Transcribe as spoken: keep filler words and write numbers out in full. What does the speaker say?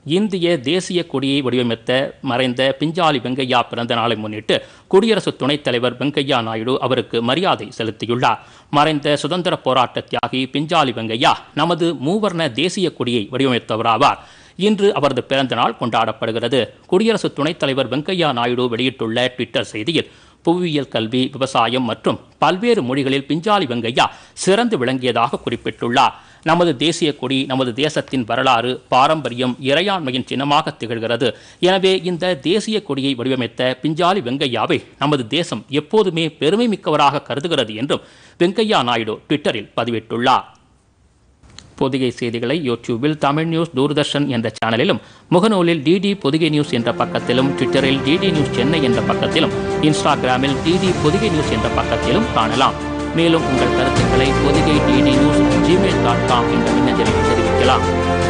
இந்திய தேசிய கொடியை வடிவமைத்த மறைந்த பிஞ்சாலி வெங்கையா பிறந்த நாளை முன்னிட்டு குடியரசு துணைத் தலைவர் வெங்கையா நாயுடு அவருக்கு மரியாதை செலுத்தியுள்ளார். மறைந்த சுதந்திர போராட்ட தியாகி பிஞ்சாலி வெங்கையா நமது மூவர்ண தேசிய கொடியை வடிவமைத்தவராவார். இன்று அவரது பிறந்த நாள் கொண்டாடப்படுகிறது. குடியரசு துணைத் தலைவர் வெங்கையா நாயுடு வெளியிட்டுள்ள ட்விட்டர் செய்தியில், புவியியல் கல்வி, விவசாயம் மற்றும் பல்வேறு மொழிகளில் பிஞ்சாலி வெங்கையா சிறந்து விளங்கியதாக குறிப்பிட்டுள்ளார். நமது தேசிய கொடி நமது தேசத்தின் வரலாறு, பாரம்பரியம், இறையாண்மையின் சின்னமாக திகழ்கிறது. எனவே இந்த தேசிய கொடியை வடிவமைத்த பிஞ்சாலி வெங்கையாவை நமது தேசம் எப்போதுமே பெருமை மிக்கவராக கருதுகிறது என்றும் வெங்கையா நாயுடு ட்விட்டரில் பதிவிட்டுள்ளார். பொதிகை செய்திகளை யூடியூபில் தமிழ் நியூஸ் தூர்தர்ஷன் என்ற சேனலிலும், முகநூலில் டிடி பொதிகை நியூஸ் என்ற பக்கத்திலும், ட்விட்டரில் டிடி நியூஸ் சென்னை என்ற பக்கத்திலும், இன்ஸ்டாகிராமில் டிடி பொதிகை நியூஸ் என்ற பக்கத்திலும் காணலாம். மேலும் உங்கள் கருத்துக்களை Podhigai DD news Gmail dot com என்ற மின்னஞ்சலில் தெரிவிக்கலாம்.